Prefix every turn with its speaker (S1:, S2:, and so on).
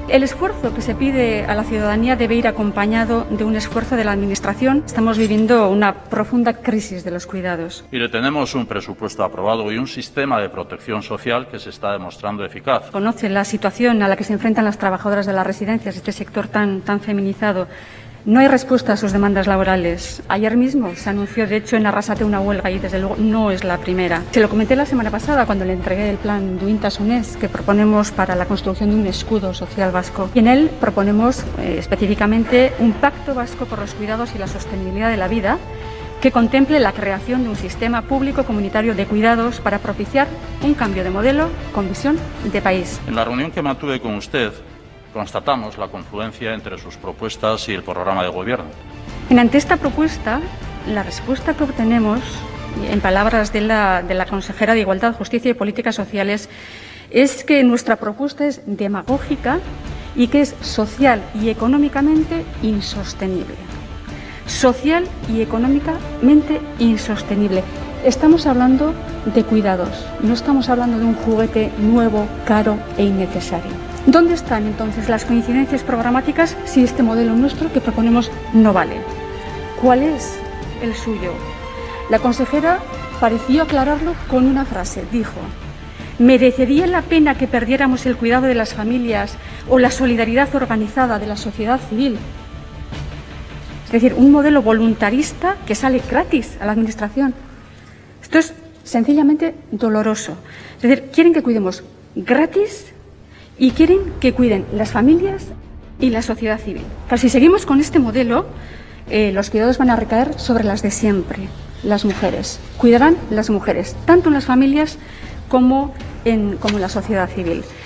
S1: El esfuerzo que se pide a la ciudadanía debe ir acompañado de un esfuerzo de la Administración. Estamos viviendo una profunda crisis de los cuidados.
S2: Mire, tenemos un presupuesto aprobado y un sistema de protección social que se está demostrando eficaz.
S1: Conoce la situación a la que se enfrentan las trabajadoras de las residencias, este sector tan feminizado. No hay respuesta a sus demandas laborales. Ayer mismo se anunció, de hecho, en Arrasate una huelga y, desde luego, no es la primera. Se lo comenté la semana pasada cuando le entregué el plan Duintasunez que proponemos para la construcción de un escudo social vasco. Y en él proponemos específicamente un pacto vasco por los cuidados y la sostenibilidad de la vida que contemple la creación de un sistema público comunitario de cuidados para propiciar un cambio de modelo con visión de país.
S2: En la reunión que mantuve con usted, constatamos la confluencia entre sus propuestas y el programa de gobierno.
S1: Ante esta propuesta, la respuesta que obtenemos, en palabras de la consejera de Igualdad, Justicia y Políticas Sociales, es que nuestra propuesta es demagógica y que es social y económicamente insostenible. Social y económicamente insostenible. Estamos hablando de cuidados, no estamos hablando de un juguete nuevo, caro e innecesario. ¿Dónde están entonces las coincidencias programáticas si este modelo nuestro que proponemos no vale? ¿Cuál es el suyo? La consejera pareció aclararlo con una frase. Dijo: ¿merecería la pena que perdiéramos el cuidado de las familias o la solidaridad organizada de la sociedad civil? Es decir, un modelo voluntarista que sale gratis a la Administración. Esto es sencillamente doloroso. Es decir, quieren que cuidemos gratis y quieren que cuiden las familias y la sociedad civil. Pero si seguimos con este modelo, los cuidados van a recaer sobre las de siempre, las mujeres. Cuidarán las mujeres, tanto en las familias como en la sociedad civil.